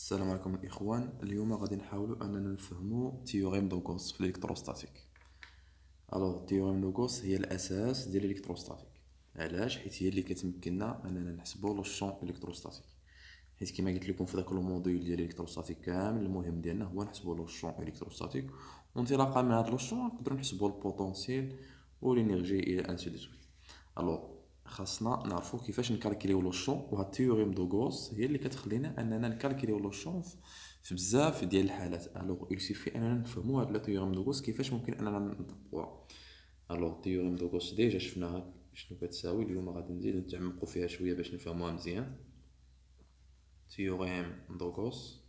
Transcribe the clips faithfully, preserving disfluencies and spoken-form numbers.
السلام عليكم الاخوان. اليوم غادي نحاولوا اننا نفهموا تيوريم دو غوس في الالكتروستاتيك. الوغ تيوريم دو غوس هي الاساس ديال الالكتروستاتيك. علاش؟ حيت هي اللي كتمكننا اننا نحسبوا لو شون الكتروستاتيك. حيت كما قلت لكم في داك الموديل ديال الالكتروستاتيك كامل، المهم ديالنا هو نحسبوا لو شون الكتروستاتيك، وانطلاقا من هذا لو شون نقدروا نحسبوا البوتونسييل والانرجي الى انسي دو سويت. الوغ خاصنا نعرفوا كيفاش نكالكليو لو شون، وهاد التيوريم دو غوس هي اللي كتخلينا اننا نكالكليو لو شون في بزاف ديال الحالات. الوغ il suffit اننا نفهموا هاد لا تيوريم دو غوس كيفاش ممكن اننا نطبقوها. الوغ تيوريم دو غوس ديجا شفناها شنو كتساوي. اليوم غادي نزيد نتعمقوا فيها شويه باش نفهموها مزيان. تيوريم دو غوس.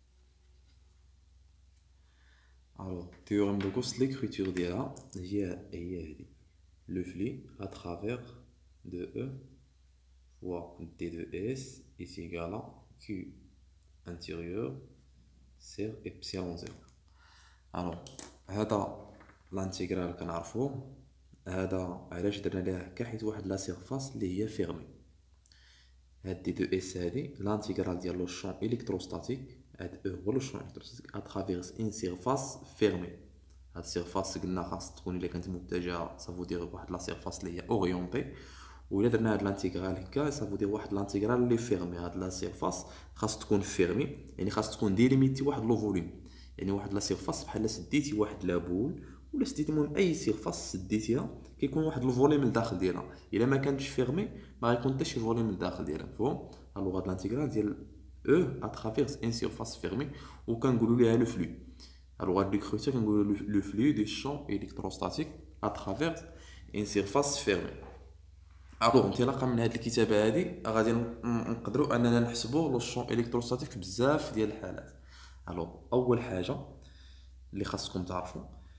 الوغ تيوريم دو غوس ليكريتور ديالها هي هي هادي: لو فلي à travers de E fois d de S est égal à Q intérieur sur epsilon zéro. الوغ هذا لانتيغرال كنعرفوه. هذا علاش درنا ليه هكا؟ حيت واحد لا سيرفاس اللي هي فيرمي. هاد دي دو اس هادي لانتيغرال ديال لو شون الكتروستاتيك. هاد او هو لو شون الكتروستاتيك ا ترافيرس ان سيرفاس فيرمي. هاد السيرفاس قلنا خاص تكون الا كانت متجهه سافو دير واحد لا سيرفاس اللي هي اورينتي، وإلا درنا هاد لانتيغرال هكا سافو دير واحد لانتيغرال اللي فيرمي. هاد لا سيرفاس خاص تكون فيرمي، يعني خاص تكون ديليميتي واحد لو فوليوم. يعني واحد لا سيرفاس بحال سديتي واحد لابول ولا سديتي المهم اي سيرفاس سديتيها كيكون واحد الفوليوم لداخل ديالها. الا ما كانتش فيرمي ما غيكون حتى شي فوليوم لداخل ديالها، مفهوم؟ الوغ هاد لانتيغرال ديال او ا ترافيرس ان سيرفاس فيرمي وكنقولوا ليها لو فلو. الوغ هاد ليكريتور كنقولوا لو فلو دي شون الكتروستاتيك ا ترافيرس ان سيرفاس فيرمي. الوغ انطلاقا من هاد الكتابه هادي غادي نقدروا اننا نحسبوا لو شون الكتروستاتيك في بزاف ديال الحالات. الوغ اول حاجه اللي خاصكم تعرفوا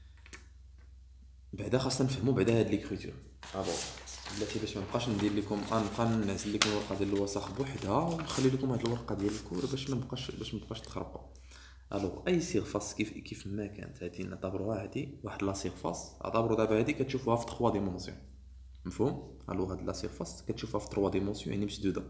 بعدا خاصنا نفهموا بعدا هاد ليكريتور. الوغ بلاتي باش ما نبقاش ندير لكم نبقى نعزل لكم الورقه ديال الوسخ بوحدها ونخلي لكم هاد الورقه ديال الكور باش ما نبقاش باش ما تبقاش تخربوا. الوغ اي سيرفاس كيف كيف ما كانت هادي نعتبروها هادي واحد لا سيرفاس. اعتبروا دابا هادي كتشوفوها في ثلاثة ديمونسيون، مفهوم؟ الوغ هاد لا سيرفاس كتشوفها في ثلاثة ديمونسيون يعني مسدوده.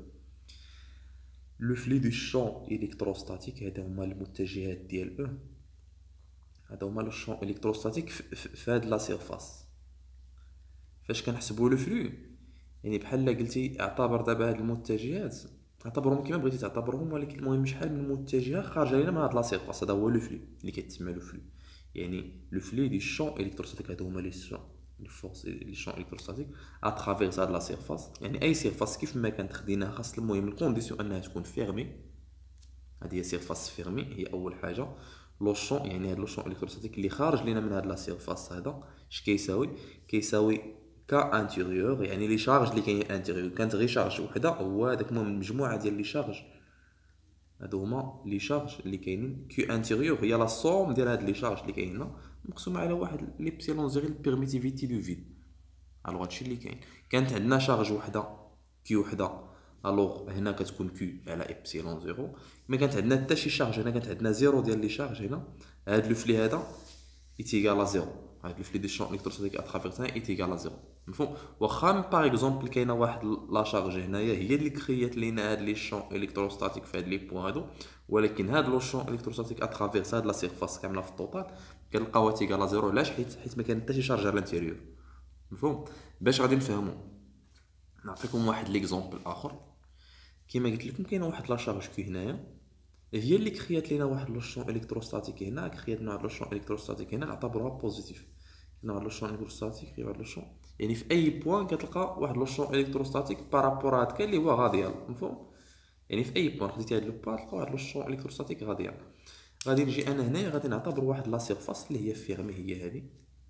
لو فلي دو شون الكتروستاتيك هذا هما المتجهات ديال او. هذا هما لو شون الكتروستاتيك في هاد لا سيرفاس. فاش كنحسبوا لو فلو يعني بحال قلتي اعتبر دابا هاد المتجهات اعتبرهم كيما بغيتي تعتبرهم، ولكن المهم شحال من متجهه خارجه لينا من هاد لا سيرفاس. هذا هو لو فلو اللي كيتسمى لو فلو، يعني لو فلو دي شون الكتروستاتيك. هادو هما لي شون لي فورس لي شون الكتروستاتيك ا ترافيرس هاد لا سيرفاس. يعني اي سيرفاس كيف ما كانت خديناها خاص المهم الكونديسيون انها تكون فيرمي. هذه هي سيرفاس فيرمي هي اول حاجه. لو شون يعني هاد لو شون الكتروستاتيك اللي خارج لينا من هاد لا سيرفاس هذا اش كيساوي؟ كيساوي كا انتيريور، يعني لي شارج اللي كاين انتيريور. كانت غير شارج وحده هو هذاك المهم المجموعه ديال لي شارج. هادو هما لي شارج اللي كاينين. كيو انتيريور هي لا سوم ديال هاد لي شارج اللي كاينين مقسومه على واحد ليبسيلون زيرو البيرميتيفيتي دو فيد. الوغ هادشي اللي كاين. كانت عندنا شارج وحده كيو وحده، الوغ هنا كتكون كيو على ابسيلون زيرو. ما كانت عندنا حتى شي شارج هنا، كانت عندنا زيرو ديال لي شارج هنا. هاد لو فلي هذا ايتيغال زيرو. هاد لو فلي دي شون الكتروستاتيك اترافيرس ايتيغال زيرو، مفهوم؟ واخا باغ اكزومبل كاينه واحد لا شارج هنايا هي اللي كريات لينا هاد لي شون الكتروستاتيك في هاد لي بوين هادو، ولكن هاد لو شون الكتروستاتيك اترافيرس هاد لا سيرفاس كامله في الطوطال كنلقاوها تيغال زيرو. علاش؟ حيت حيت ما كان حتى شي شارج على الانتيريور، مفهوم؟ باش غادي نفهموا نعطيكم واحد ليكزومبل اخر. كيما قلت لكم كاينه واحد لا شارج كي هنايا هي اللي كريات لينا واحد لو شون الكتروستاتيك هنا. كريات لنا واحد لو شون الكتروستاتيك هنا نعتبروها بوزيتيف. كاين واحد لو شون الكتروستاتيك كاين واحد لو شون، يعني في اي بوين كتلقى واحد لو شون الكتروستاتيك بارابور هذاك اللي هو غاديال، مفهوم؟ يعني في اي بوين خديتي هاد لو بار تلقى واحد لو شون الكتروستاتيك غاديال. غادي نجي انا هنايا غادي نعتبر واحد لا سيرفاس اللي هي فيرمي هي هذه.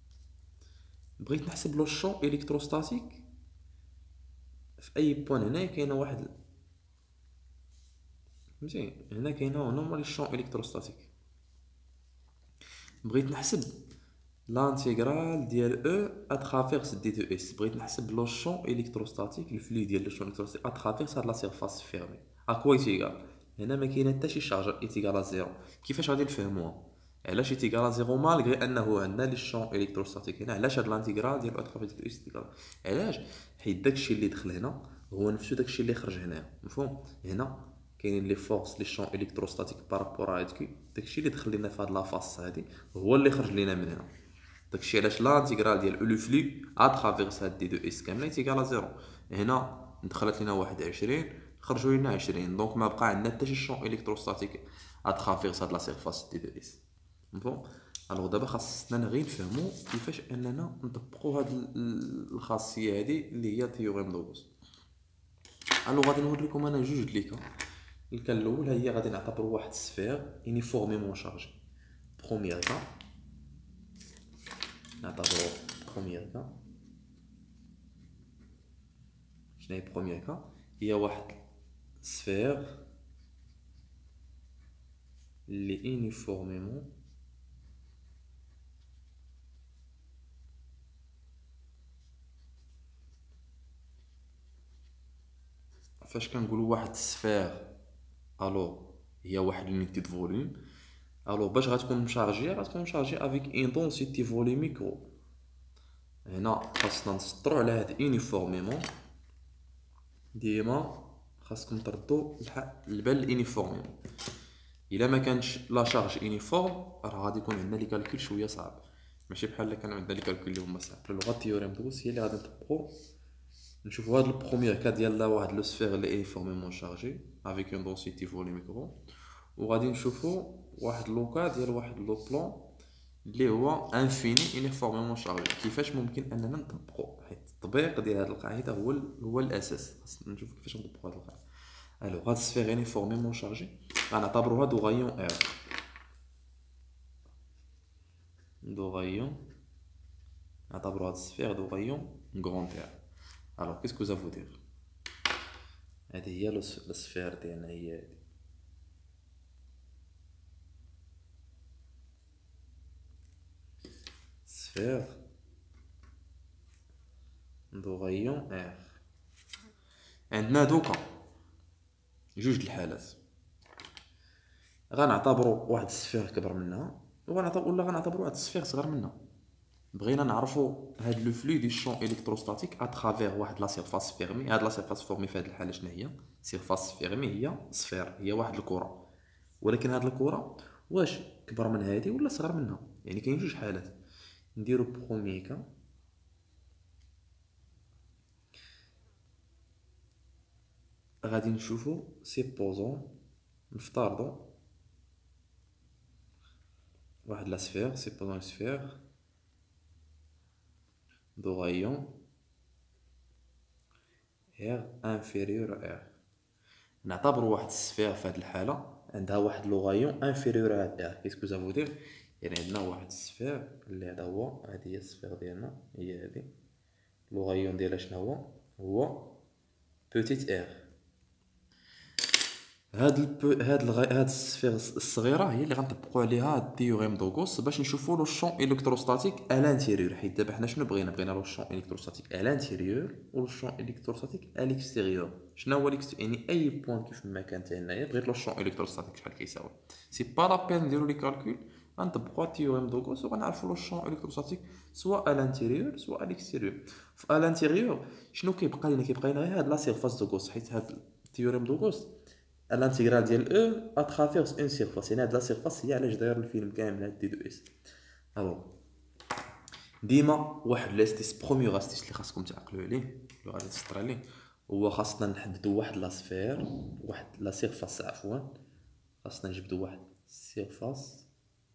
بغيت نحسب لو شون الكتروستاتيك في اي بوين. هنايا كاينه واحد فهمتي، هنا كاينه نورمال لي شون الكتروستاتيك. بغيت نحسب لانتيغرال ديال او ا ترافيرس دي دو اس. بغيت نحسب لو شون الكتروستاتيك الفلو ديال لو شون الكتروستاتيك ا ترافيرس هاد لا سيرفاس فيرمي. اكوا ايتيغال هنا ما كاينه حتى شي شارج ايتيغال زيرو. كيفاش غادي نفهموها؟ علاش ايتيغال زيرو مالغري انه عندنا لي شون الكتروستاتيك هنا؟ علاش هاد لانتيغرال ديال او ترافيرس دي دو اس ايتيغال؟ علاش؟ حيت داكشي اللي دخل هنا هو نفسه داكشي اللي خرج هنا، مفهوم؟ هنا كاينين لي فورس لي شون الكتروستاتيك بارابور ا كيو. داكشي اللي دخل لينا في هاد لافاس هادي هو اللي خرج لينا من هنا. داكشي علاش لانتيغرال ديال لو فلو ا ترافيرس هاد دي دو اس كامله تيكالا زيرو. هنا دخلت لينا واحد وعشرين خرجوا لينا عشرين، دونك ما بقى عندنا حتى شي شون الكتروستاتيك ا ترافيرس هاد لا سيرفاس دي دو اس. بون الوغ دابا خاصنا غير نفهموا كيفاش اننا نطبقوا هاد الخاصيه هادي اللي هي تيوريم دو غوس. الوغ غادي نوريكم انا جوج ليكا. الكا الاول هي غادي نعتبروا واحد السفير يونيفورميمون شارجي. بروميير كا نعتبروا بروميير كا. شنو هي بروميير كا؟ هي واحد سفير اللي يونيفورميمون فاش كنقولوا واحد السفير الو هي واحد لونيتي دو فوليوم. الو باش غتكون مشارجيه غتكون مشارجيه افيك ان دونسيتي فوليميك او. هنا خاصنا نسطروا على هاد يونيفورميمون. ديما خاصكم تردوا البال اليونيفورميمون. الا ما كانش لا شارج يونيفورم راه غادي يكون عندنا لي كالكول شويه صعاب، ماشي بحال اللي كان عندنا لي كالكول اللي هما صعاب. لغه تيوريم دوس هي اللي غادي نطبقوا. نشوفوا هاد البروميير كا ديال واحد لو سفير اللي يونيفورميمون شارجي افيك اون دونسيتي فوليميك او. وغادي نشوفوا واحد لوكا ديال واحد لو بلان اللي هو انفيني يونيفورميمون شارجي. كيفاش ممكن اننا نطبقوا؟ حيت التطبيق ديال هاد القاعده هو هو الاساس. خاصنا نشوفوا كيفاش نطبقوا هاد القاعده. الو هاد السفير يونيفورميمون شارجي غنعتبروها دو غايون ار. دو غايون نعتبروا هاد السفير دو غايون غروند ار. الو كيسكو سا فو دير؟ هذه هي السفير ديالنا هي هادي. سفير دو غايون ار. عندنا دوكا جوج د الحالات. غنعتبروا واحد السفير كبر منها وغنعتبروا ولا غنعتبروا واحد السفير صغر منها. بغينا نعرفوا هاد لو فلو دي شون الكتروستاتيك ا ترافير واحد لا سيرفاس فيرمي. هاد لا سيرفاس فيرمي في هاد الحاله شنو هي؟ سيرفاس فيرمي هي سفير، هي واحد الكره، ولكن هاد الكره واش كبر من هادي ولا صغر منها؟ يعني كاين جوج حالات. نديرو بروميي كا. غادي نشوفو سيبوزون نفترضو واحد لا سفير. سيبوزون سفير دو غايون ار انفيريور ار. نعتبروا واحد السفير في هاد الحاله عندها واحد لو غايون انفيريور ا ار. كيسكو سافو دير؟ يعني عندنا واحد السفير اللي هذا هو، هذه هي السفير ديالنا هي هذه. لو غايون ديالها شنو هو؟ هو بوتيت ار. هاد البو... هاد الغ... هاد السفير الصغيره هي اللي غنطبقوا عليها التيوريم دو غوس باش نشوفوا لو شون الكتروستاتيك ا لانتيريور. حيت دابا حنا شنو بغينا؟ بغينا لو شون الكتروستاتيك ا لانتيريور و لو شون الكتروستاتيك ا ليكستيريور. شنو هو ليكست؟ يعني اي بوين كيف ما كانت هنايا بغيت لو شون الكتروستاتيك شحال كيساوي. سي با لا بين نديرو لي كالكول، غنطبقوا التيوريم دو غوس وغنعرفوا لو شون الكتروستاتيك سوا ا لانتيريور سوا ا ليكستيريور. في ا لانتيريور شنو كيبقى لنا؟ كيبقى لنا غير هاد لا سيرفاس دو غوس. حيت هاد التيوريم دو غوس الانتيغرال ديال او ا ترافيرس اون سيرفاس، يعني هاد لا سيرفاس هي علاش داير الفيلم كامل هاد دي دو اس. الو ديما واحد لاستيس بروميير استيس اللي خاصكم تعقلوا عليه اللي غادي تسطر عليه هو خاصنا نحددوا واحد لا سفير، واحد لا سيرفاس عفوا. خاصنا نجبدوا واحد سيرفاس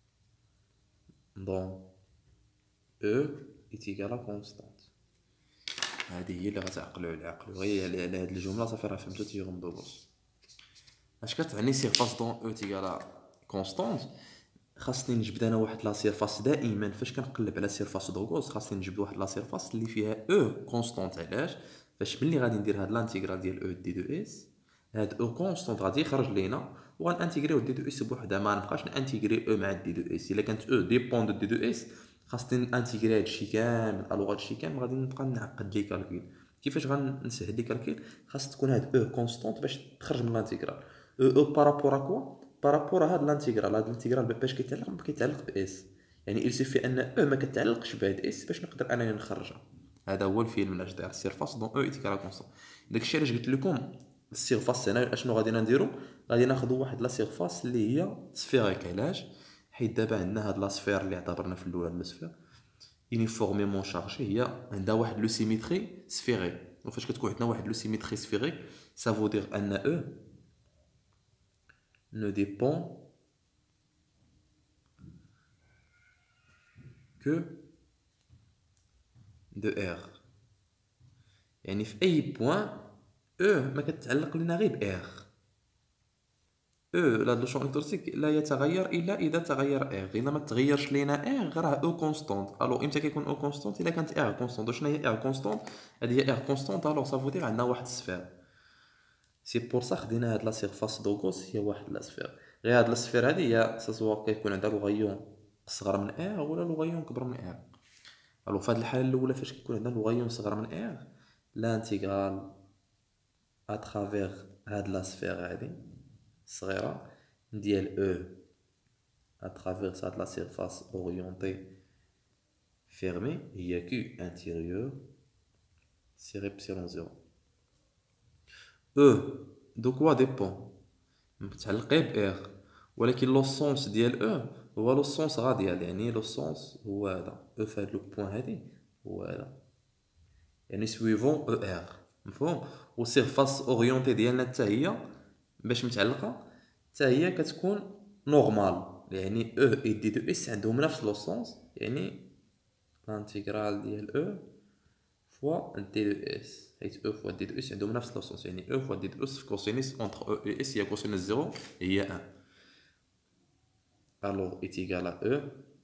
دون او ايتيغالا كونستانت. هذه هي اللي غتعقلوا عليها. عقلوا غير على هاد الجمله صافي راه فهمتوا تيوريم دو غوس. اش كتعني سيرفاس دون او تيغالا كونستانت؟ خاصني نجبد انا واحد لا سيرفاس دائما. فاش كنقلب على سيرفاس دو غوس خاصني نجبد واحد لا سيرفاس اللي فيها او كونستانت. علاش؟ فاش ملي غادي ندير هاد لانتيغرال ديال او دي دو اس هاد او كونستانت غادي يخرج لينا وغنانتيغريو دي دو اس بوحدها. ما نبقاش نانتيغري او مع دي دو اس. الا كانت او ديبون دو دي دو اس خاصني نانتيغري هادشي كامل. الوغ هادشي كامل غادي نبقى نعقد لي كالكول. كيفاش غنسهل لي كالكول؟ خاص تكون هاد او كونستانت باش تخرج من لانتيغرال. او بارابور ا كوا؟ بارابور هاد لانتيغرال. هاد لانتيغرال باش كيتعلق كيتعلق باس. يعني il suffit ان او ما كتعلقش بهاد اس باش نقدر انني نخرجها. هذا هو الفيلم علاش داير سيرفاس دون او ايتيكال كونستانت. داكشي علاش قلت لكم السيرفاس هنا اشنو غادي نديرو؟ غادي ناخذ واحد لا سيرفاس اللي هي سفيريك. علاش؟ حيت دابا عندنا هاد لا سفير اللي اعتبرنا في الاولى المسفير يونيفورميمون شارجي، هي عندها واحد لو سيميتري سفيريك. وفاش كتكون عندنا واحد لو سيميتري سفيريك ça veut dire ان E ne dépend que de R. يعني في اي بوين E ما كتعلق لنا غير ب R. E لا لو شون الكترونيك لا يتغير الا اذا تغير R. الا ما تغيرش لينا R راه O كونستونت. الو امتى كيكون O كونستونت؟ الا كانت R كونستونت. وشنو هي R كونستونت؟ هذه هي R كونستونت. الو ça veut dire عندنا واحد السفير. سي بور صا خدينا هاد لا سيرفاس دوغوس هي واحد لا سفير. غير هاد لا سفير هادي هي سوا كيكون عندها لوغيون صغر من R ولا لوغيون كبر من R. الو في هاد الحاله الاولى فاش كيكون عندنا لوغيون صغر من R لانتيغرال اترافير هاد لا سفير هادي صغيره ديال E اترافير هاد لا سيرفاس اوريونتي فيرمي هي Q انتيريور سير إبسيلون زيرو. E دو كوا ديبون؟ متعلقة ب R، ولكن لو سونس ديال E هو لو سونس غاديال. يعني لو سونس هو هذا E في هاد لو بوين هادي هو هذا، يعني سويفون او ار. مفهوم؟ و سيرفاس اورينتي ديالنا حتى هي باش متعلقه حتى هي كتكون نورمال، يعني او اي دي دو اس عندهم نفس لو سونس، يعني لانتيغرال ديال او فوا دي دو اس، حيت او فوا دي دو اس عندهم نفس لو سونس، يعني او فوا دي دو اس في كوسينيس اونتر او اي اس هي كوسينيس زيرو هي واحد. الوغ ايتيغال ا او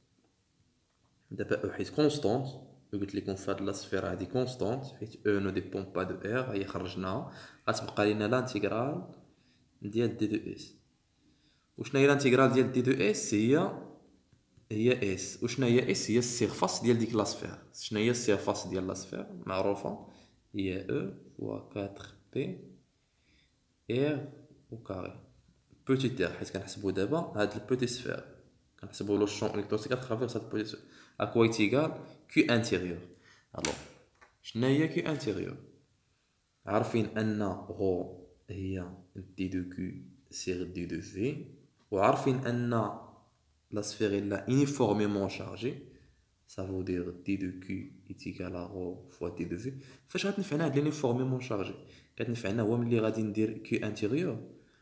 دابا او حيت كونستونت قلت لكم في هاد لا سفير هادي كونستونت حيت او نو ديبون با دو ار هي خرجناها، غتبقى لينا لانتيغرال ديال دي دو اس. وشنا هي لانتيغرال ديال دي دو اس؟ هي هي اس. وشنا هي اس؟ هي السيرفاس ديال ديك لا سفير. شنا هي السيرفاس ديال لا سفير؟ معروفه هي او فوا أربعة بي ار او كاري بوتيت ار، حيت كنحسبو دابا هاد البوتي سفير كنحسبو لو شون الكتروستيك اترافيرس هاد البوتي سفير اكوا ايتيغال كيو انتيريور. الوغ شنا هي كيو انتيريور؟ عارفين ان غو هي دي دو كيو سير دي دو في، وعارفين ان لا سفير لا يونيفورميمون شارجي ça veut dire d de q est égal à rho fois d de v. فاش غتنفعنا هاد لونيفورميمون شارجي؟ كتنفعنا هو ملي غادي ندير q انتيريور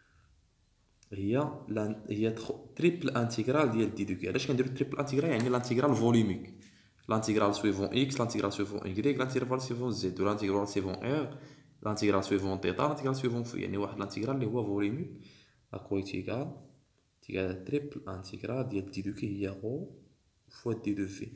هي لا هي تريبل انتيغرال ديال دي دو كي. علاش كنديرو تريبل انتيغرال؟ يعني لانتيغرال فوليميك، لانتيغرال سويفون اكس، لانتيغرال سويفون ايغريك، لانتيغرال سويفون زد، لانتيغرال سويفون ار، لانتيغرال سويفون تيتا، لانتيغرال سويفون في، يعني واحد لانتيغرال اللي هو فوليميك اكو ايتيغال تيغال تريبل انتيغرال ديال دي دو كي هي غو فوا دي دو في.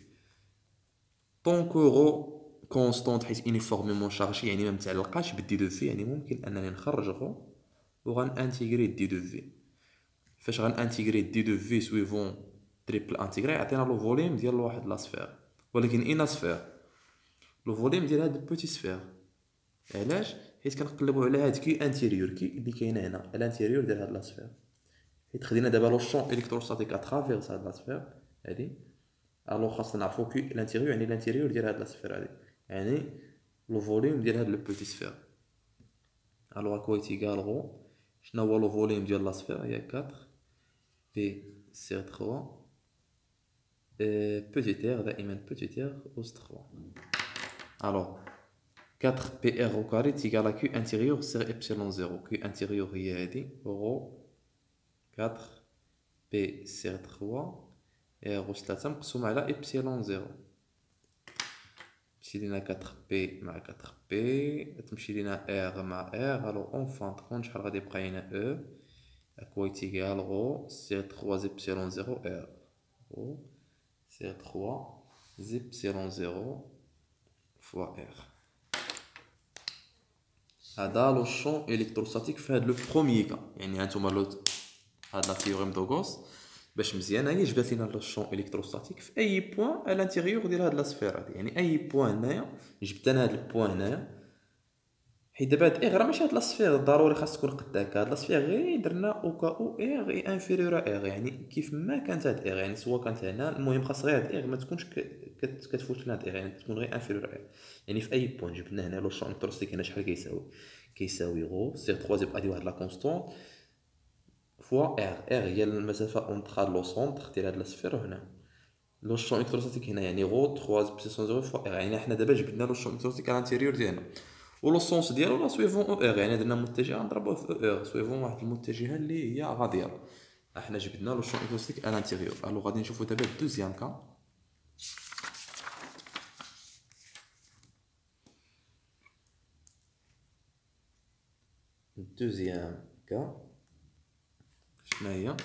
طونكو غو كونستونت حيت يونيفورميمون شارجي يعني ما متعلقاش بالدي دو في، يعني ممكن انني نخرج غو وغنانتيغري دي دو في. فاش غنانتيغري دي دو في سويفون تريبل انتيغري يعطينا لو فوليوم ديال واحد لا سفير، ولكن اين سفير لو فوليوم ديال هاد البوتي سفير. علاش؟ حيت كنقلبوا على هاد كي انتيريور كي اللي كاينه هنا الانتيريور ديال هاد لا سفير، حيت خدينا دابا لو شون الكتروستاتيك اترافيرس هاد لا سفير هادي. الو خاصنا نعرفو كي الانتيريور يعني الانتيريور ديال هاد لا سفير هادي، يعني لو فوليوم ديال هاد لو بوتي سفير. الو اكو ايتيغال غو شنو هو لو فوليوم ديال لا سفير؟ هي أربعة بي سير ثلاثة petit r دائما petit r أس ثلاثة. alors quatre بي ار au carré est égal à q intérieur sur epsilon zéro. q intérieur هي هادي غو أربعة بي سير ثلاثة r أس ثلاثة مقسوم على epsilon زيرو. تمشي لينا أربعة بي مع أربعة بي، تمشي لينا r مع r. alors en fin de compte شحال غادي يبقى لينا e اكوا ايتيغال غو سير ثلاثة epsilon زيرو r غو سير ثلاثة epsilon زيرو فوا r. هذا لو شون الكتروستاتيك في هذا لو بروميي كا. يعني هانتوما لو هاد لا تيوريم دو غوس باش مزيانه هي جبات لينا لو شون الكتروستاتيك في اي بوين ا لانتيريور ديال هاد لا سفير هادي، يعني اي بوين هنايا جبت انا هاد البوين هنايا. حيت دابا هاد اغ راه ماشي هاد لا سفير ضروري خاص تكون قد هكا، هاد لا سفير غير درنا او كا او اغ اي انفيريور اغ، يعني كيف ما كانت هاد اغ، يعني سواء كانت هنا المهم خاص غير هاد اغ ما تكونش كتفوت لنا هاد اغ، يعني تكون غير انفيريور اغ. يعني في اي بوين جبنا هنا لو شون الكتروستاتيك هنا شحال كيساوي؟ كيساوي غو سيغ ثلاثة يبقى هادي واحد لا كونستونط فوا ار ار هي المسافه اونتر لو سونتر ديال هاد لاسفير وهنا لو شون الكتروستاتيك هنا يعني غو ثلاثة بسيسون صفر فوا ار يعني حنا دابا جبدنا لو شون الكتروستاتيك على الانتيريور ديالنا ولو سونس ديالو لا سويفون او ار يعني درنا متجه نضربوه في او ار سويفون واحد المتجهه اللي هي غاديه احنا جبدنا لو شون الكتروستاتيك على الانتيريور الو غادي نشوفو دابا الدوزيام كا الدوزيام كا شنو هي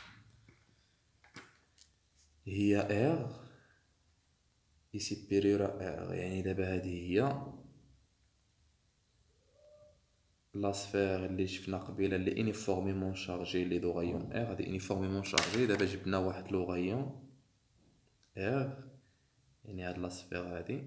هي ار اي سيبيريور ار يعني دابا هذه هي لا سفير اللي شفنا قبيله اللي انيفورميمون شارجي لي دو غايون ار هادي انيفورميمون شارجي دابا جبنا واحد لو غايون ار يعني هاد لا سفير هادي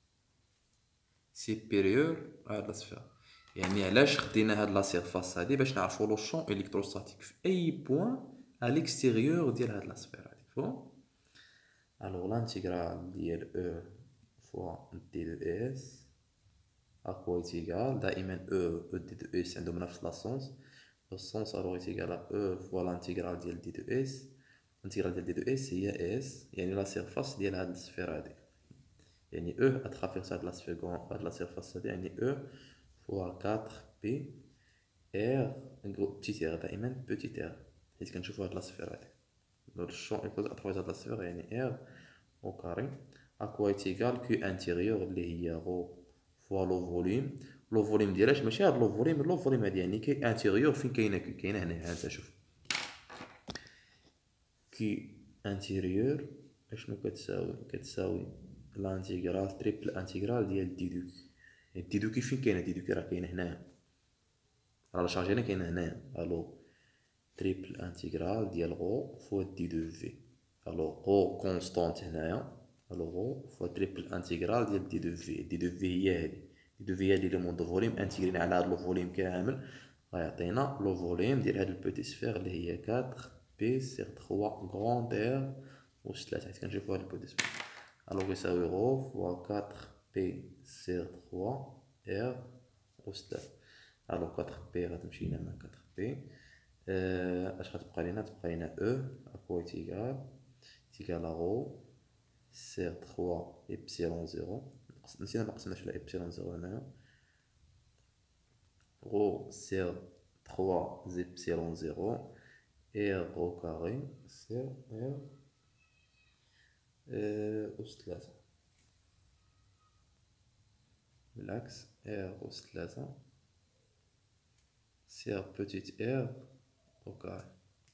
سيبيريور هاد لا سفير يعني علاش خدينا هاد لا سيرفاس هادي باش نعرفوا لو شون الكتروستاتيك في اي بوين ا ليكستيريور ديال هاد لا سفير هادي فو الوغ لانتيغرال ديال او فوا دي دو اس اكوا ايتيغال دائما او او دي دو اس عندهم نفس لاسونس السونس الوغ ايتيغال او فوا لانتيغرال ديال دي دو اس الانتيغرال ديال دي دو اس هي اس يعني لا سيرفاس ديال هاد السفير هادي يعني او اترافيرس هاد لا سفير هاد لا سيرفاس هادي يعني او فوا أربعة بي ار بتيت ار دائما بتيت ار حيت كنشوفو هاد لا سفير هادي لو الشون يكون اترافيرس هاد لا سفير يعني ار او كاري اكوا ايتيغال كيو انتيريور اللي هي غو فوا لو فوليوم لو فوليوم ديالاش ماشي هاد لو فوليوم لو فوليوم هادي يعني كي انتيريور فين كاينه كي كاينه هنا ها انت شوف كي انتيريور اشنو كتساوي كتساوي لانتيغرال تريبل انتيغرال ديال ديدوك ديدوكي فين كاينه ديدوكي راه كاينه هنايا راه لا شارجي هنا كاينه هنايا الو تريبل انتيغرال ديال غو فوا دي دو في الو غو كونستانت هنايا الو غو فوا تريبل انتيغرال ديال دي دو في دي دو في هي هادي دي دو في هادي لو مون دو فوليوم انتيغرين على هاد لو فوليوم كامل غيعطينا لو فوليوم ديال هاد البوتي سفير اللي هي أربعة بي سيغ ثلاثة غروند ار واس ثلاثة حيت كنشوفو هاد البوتي سفير الوغ يساوي غو فوا أربعة بي سيغ ثلاثة ار واس ثلاثة الوغ أربعة بي غتمشي لنا مع أربعة بي اش غتبقى لينا تبقى لينا او اكوا ايتيغال ايتيغال غو سيغ ثلاثة ايبسيلون زيرو نسينا مقسمناش على ايبسيلون زيرو هنايا غو سيغ ثلاثة زيبسيلون زيرو ار غو كاري سيغ ار أس ثلاثة بالعكس ار أس ثلاثة سيغ بوتيت ار أو كاري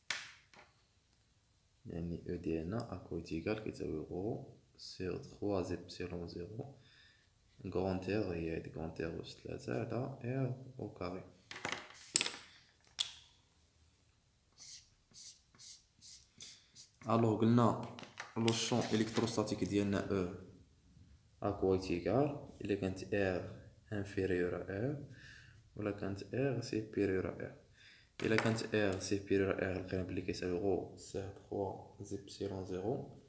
يعني او ديالنا اكو ايتيغال كيساوي غو سيغ ثلاثة زيبسيلون زيرو غرانت ار هي هادي غرانت ار أس ثلاثة على ار أو كاري الوغ قلنا لو شون الكتروستاتيك ديالنا او اكوا ايتيغال الا كانت ار انفيريور ار ولا كانت ار سيبيريور ار الا كانت ار سيبيريور ار لقينا بلي كيساوي غو سيغ ثلاثة زيبسيلون زيرو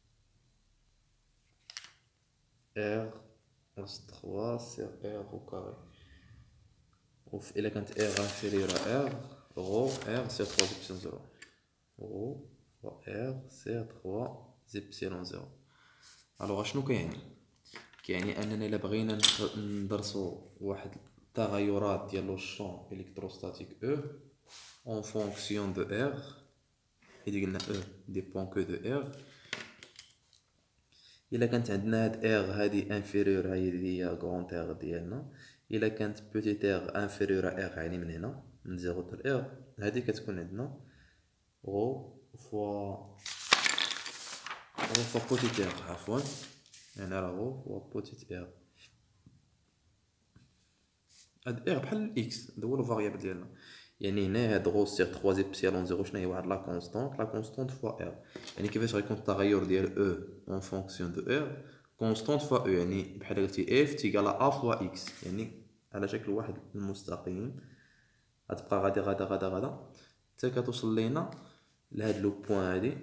ار أس ثلاثة سيغ ار أو كاري و الا كانت ار انفيريور ار غو ار سيغ ثلاثة زيبسيلون زيرو غو ار سيغ ثلاثة زيبسيلون زيرو الوغ اشنو كيعني كيعني اننا الا بغينا ندرسو واحد التغيرات ديال لو شون الكتروستاتيك او en fonction de R حيت قلنا E dépend que de R إلا كانت عندنا هاد R هادي انفيريور هادي هي غرانت R ديالنا إلا كانت بوتيت R انفيريور R يعني من هنا من زيرو حتى R هادي كتكون عندنا غو فوا غو فوا بوتيت R عفوا يعني راه غو فوا بوتيت R هاد R بحال الإكس هدا هو لو فاريابل ديالنا يعني هنا هاد غو سيغ ثلاثة زيبسيلون زيرو شنو هي واحد لا كونستانت لا كونستانت فوا ار يعني كيفاش غيكون التغير ديال او اون فونكسيون دو ار كونستانت فوا او يعني بحال قلتي اف تيكال ا فوا اكس يعني على شكل واحد المستقيم غتبقى غادا غادا غادا غادا حتى كتوصل لينا لهاد لو بوين هادي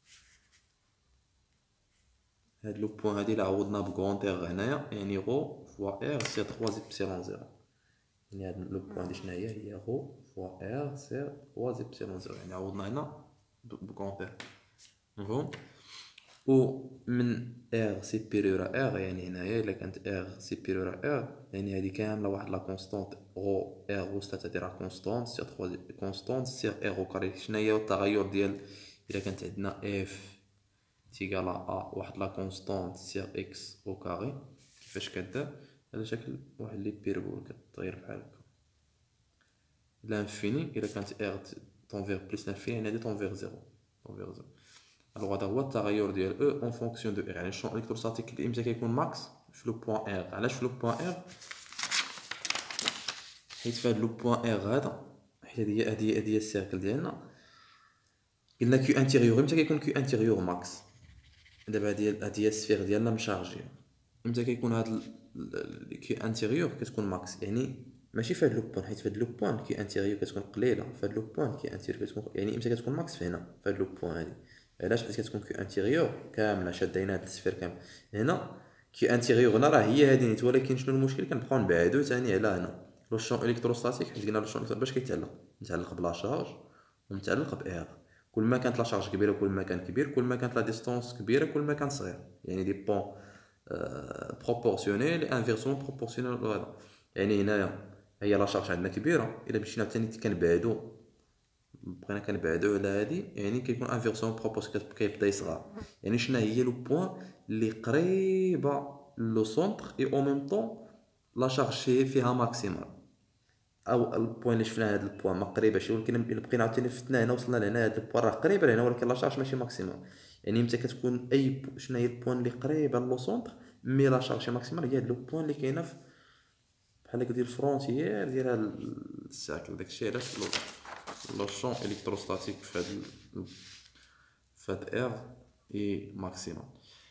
هاد لو بوين هادي اللي عوضنا بكونتير هنايا يعني غو فوا ار سير ثلاثة زيبسيلون زيرو، يعني هاد لو بوان دي شناهي هي رو فوا ار سير ثلاثة زيبسيلون زيرو، يعني عوضنا هنا بكونتير مفهوم. و من ار سيبيريور ا ار، يعني هنايا الا كانت ار سيبيريور ا ار يعني هادي كامله واحد لا كونستونت او ار او ستات هادي راه كونستونت سير ثلاثة كونستونت سير ار او كاري. شناهي التغير ديال الا كانت عندنا اف تيغال ا واحد لا كونستونت سير اكس او كاري، كيفاش كدار على شكل واحد لي بيربول كتغير بحال هكا لانفيني. الا كانت ار تونفير بلس لانفيني يعني هادي تونفير زيرو تونفير زيرو. الوغ هذا هو التغير ديال او اون فونكسيون دو ار، يعني الشون الكتروستاتيك امتى كيكون ماكس في لو بوين ار. علاش في لو بوين ار؟ حيت في هاد لو بوين ار هذا، حيت هادي هادي هادي هي السيركل ديالنا، قلنا كيو انتيريور امتى كيكون كيو انتيريور ماكس. دابا هادي هادي هي السفير ديالنا مشارجيه، امتى كيكون هاد كيو انتيريور كتكون ماكس، يعني ماشي في هاد لو بوين، حيت في هاد لو بوين كيو انتيريور كتكون قليله، في هاد لو بوين كيو انتيريور كتكون يعني امتى كتكون ماكس في هنا في هاد لو بوين هادي. علاش؟ حيت كتكون كيو انتيريور كامله شادين هاد السفير كامل هنا. كيو انتيريور هنا راه هي هادي نيت، ولكن شنو المشكل؟ كنبقاو نبعدو ثاني على هنا لو شون الكتروستاتيك، حيت قلنا لو شون باش كيتعلق متعلق بلا شارج ومتعلق بار. كل ما كانت لا شارج كبيره كل ما كان كبير، كل ما كانت لا ديستونس كبيره كل ما كان صغير، يعني دي بون بروبورسيونيل انفيرسون بروبورسيونيل هذا. يعني هنايا هي لا شارج عندنا كبيره، الا مشينا ثاني كنبعدو بقينا كنبعدو على هادي يعني كيكون انفيرسون بروبورسيونيل كيبدا يصغر. يعني شنو هي لو بوين اللي قريبه لو سونتر اي او ميم طون لا شارج فيها ماكسيمال، او البوين اللي شفنا هذا البوين ما قريباش، ولكن الا بقينا عاوتاني فتنا هنا وصلنا لهنا هذا البوين راه قريب لهنا ولكن لا شارج ماشي ماكسيمال. يعني متى كتكون اي بو... شنو هي البوين اللي قريبه لو سونتر مي لا شارج ماكسيمال، هي هاد لو بوين اللي كاينه في بحال هكا ديال الفرونتيير ديال هاد الساكل. داكشي علاش لو شون الكتروستاتيك في هاد في هاد ار اي ماكسيمال.